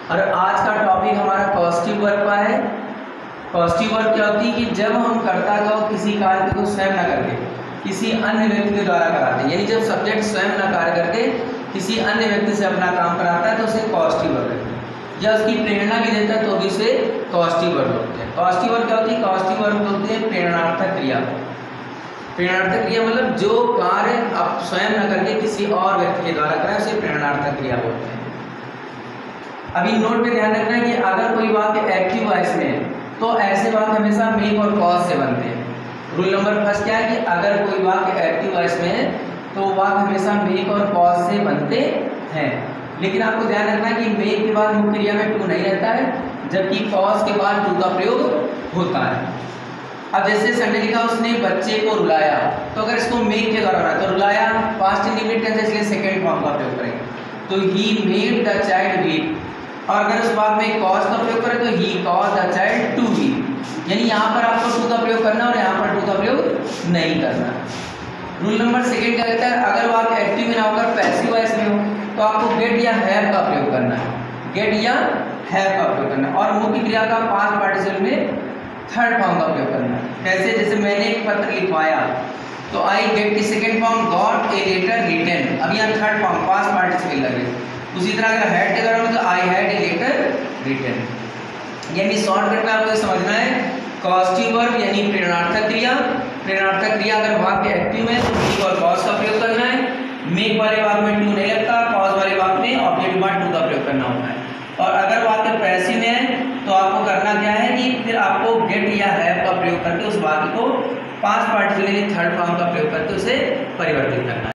और आज का टॉपिक हमारा कॉस्टिव वर्ब का है। कॉस्टिव वर्ब क्या होती है कि जब हम कर्ता को किसी कार्य को स्वयं न करके किसी अन्य व्यक्ति के द्वारा कराते हैं, यानी जब सब्जेक्ट स्वयं न कार्य करके किसी अन्य व्यक्ति से अपना काम कराता है तो उसे कॉस्टिव वर्ब कहते हैं, या उसकी प्रेरणा भी देता है तो भी उसे कॉस्टिव वर्ब होते हैं। कॉस्टिव वर्ब क्या होती है? कॉस्टिव वर्ब होती है प्रेरणार्थक क्रिया। प्रेरणार्थक क्रिया मतलब जो कार्य आप स्वयं न करके किसी और व्यक्ति के द्वारा कराए उसे प्रेरणार्थक क्रिया बोलते हैं। अभी नोट पे ध्यान रखना है कि अगर कोई वाक्य एक्टिव वॉइस में है तो ऐसे वाक्य हमेशा मेक और कॉज से बनते हैं। रूल नंबर फर्स्ट क्या है कि अगर कोई वाक्य एक्टिव वॉइस में है तो वाक्य हमेशा मेक और कॉज से बनते हैं। लेकिन आपको ध्यान रखना है कि मेक के बाद मुख्य क्रिया में टू नहीं रहता है, जबकि कॉज के बाद टू का प्रयोग होता है। अब जैसे संडे लिखा उसने बच्चे को रुलाया, तो अगर इसको मेक के द्वारा बनाए तो रुलाया पास्ट इंडिफिनिट टेंस है, इसलिए सेकंड फॉर्म का प्रयोग करेंगे तो ही मेड द चाइल्ड वीप। और अगर उस बात में कॉज का प्रयोग करें तो ही cause the child to weep, यानी यहाँ पर आपको टू का प्रयोग करना और यहाँ पर टू का प्रयोग नहीं करना। रूल नंबर सेकंड क्या कहता है? अगर वाक्य एक्टिव में ना होकर पैसिव वॉइस में हो तो आपको गेट या हैव का प्रयोग करना है। गेट या हैव का प्रयोग करना है और मुख्य क्रिया का पास्ट पार्टिसिपल में थर्ड फॉर्म का प्रयोग करना है। कैसे? जैसे मैंने एक पत्र लिखवाया तो आई गेट की second form got a letter written, अब यहाँ थर्ड फॉर्म पास्ट पार्टिसिपल लगे। उसी तरह अगर हैड के दौरान तो I had a letter written. यानी शॉर्टकट में आपको समझना है कॉस्टिव वर्ब यानी प्रेरणार्थक क्रिया। प्रेरणार्थक क्रिया अगर वाक्य एक्टिव में तो मेक और कॉज का प्रयोग करना है। मेक वाले वाक्य में टू नहीं लगता, कॉज वाले वाक्य में ऑब्जेक्ट के बाद टू का प्रयोग करना होता है। और अगर वाक्य पैसिव में है तो आपको करना क्या है कि फिर आपको गेट या हैव का प्रयोग करके उस वाक्य को पास्ट पार्टिसिपल यानी थर्ड फॉर्म का प्रयोग करके उसे परिवर्तित करना है।